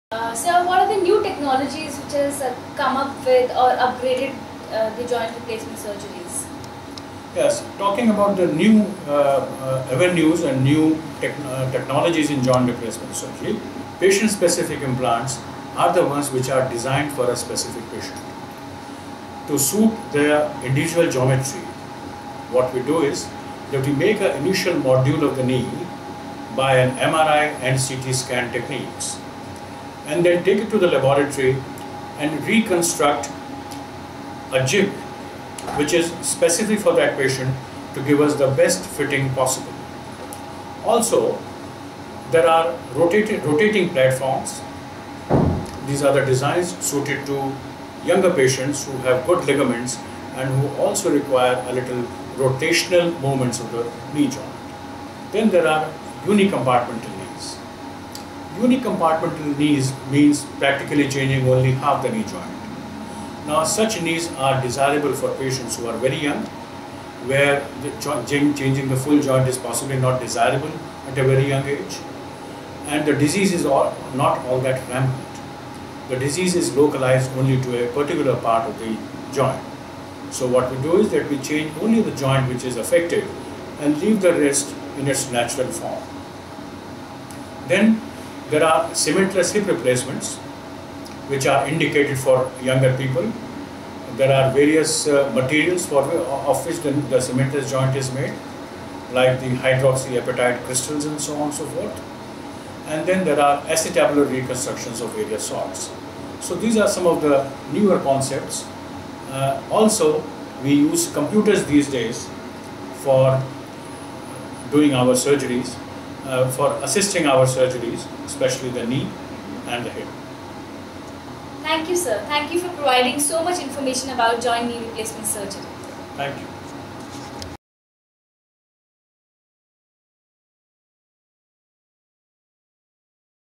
So what are the new technologies which has come up with or upgraded the joint replacement surgeries? Yes, talking about the new avenues and new technologies in joint replacement surgery, patient-specific implants are the ones which are designed for a specific patient. To suit their individual geometry, what we do is that we make an initial module of the knee by an MRI and CT scan techniques, and then take it to the laboratory and reconstruct a jig which is specific for that patient to give us the best fitting possible. Also, there are rotating platforms. These are the designs suited to younger patients who have good ligaments and who also require a little rotational movements of the knee joint. Then there are unicompartmental knees. Unicompartmental knees means practically changing only half the knee joint. Now, such knees are desirable for patients who are very young, where changing the full joint is possibly not desirable at a very young age, and the disease is not all that rampant. The disease is localized only to a particular part of the joint. So what we do is that we change only the joint which is affected and leave the rest in its natural form. Then there are cementless hip replacements which are indicated for younger people. There are various materials of which the cementless joint is made, like the hydroxyapatite crystals and so on and so forth. And then there are acetabular reconstructions of various sorts. So these are some of the newer concepts. Also, we use computers these days for doing our surgeries, for assisting our surgeries, especially the knee and the hip. Thank you, sir. Thank you for providing so much information about joint knee replacement surgery. Thank you.